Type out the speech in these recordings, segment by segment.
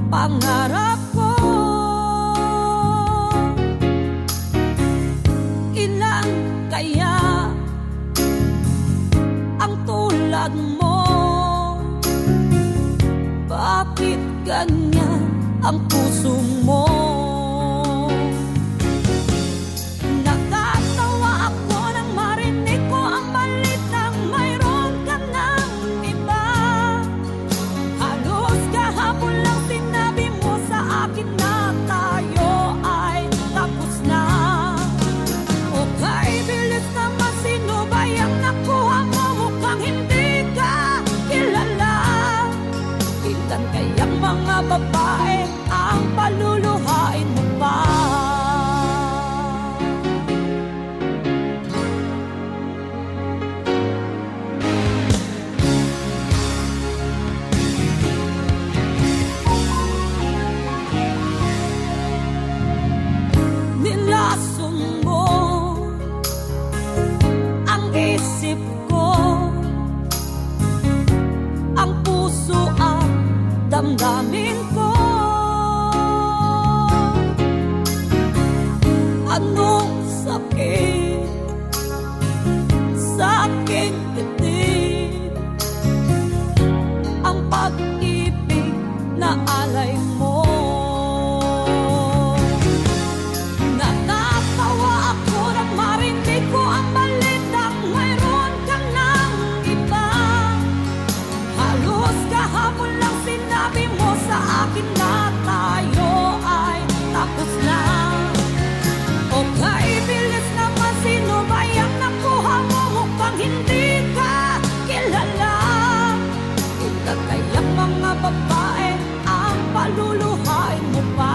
pangarap ko. Ilan kaya ang tulad mo? Bakit ganyan ang puso mo? Natatawa ako nang marinig ko ang balitang mayroon ka ng iba. Halos kahapon lang sinabi mo sa akin na tayo ay tapos na. Okay, bilis naman, sino ba yung nakuha mo? Mukhang hindi ka kilala. Ilan kayang mga babae ang paluluhain mo pa? Nilason mo ang isip ko, ang puso at damdamin ko. Anong sakit sa aking dibdib? Ang pag-ibig na alay mo. Natatawa ako nang marinig ko ang balitang mayroon ka ng iba. Halos kahapon lang sinabi mo sa akin na tayo ay tapos na. Okay, bilis naman, sino ba yung nakuha mo? Mukhang hindi ka kilala. Ilan kayang mga babae ang paluluhain mo pa?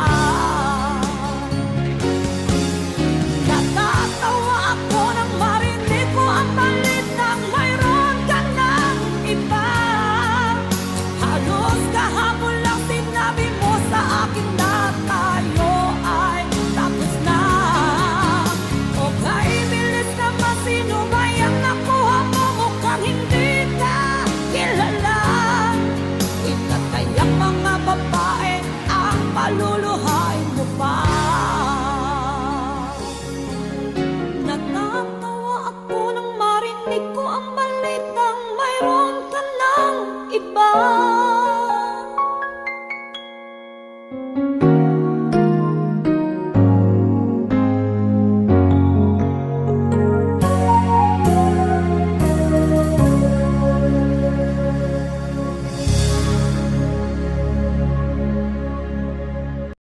Natatawa ako nang marinig ko ang balitang mayroon ka ng iba. Halos kahapon lang sinabi mo sa akin na tayo ay tapos na. Okay, bilis naman, sino ba yung nakuha mo? Mukhang hindi ka kilala. Ilan kayang mga babae ang paluluhain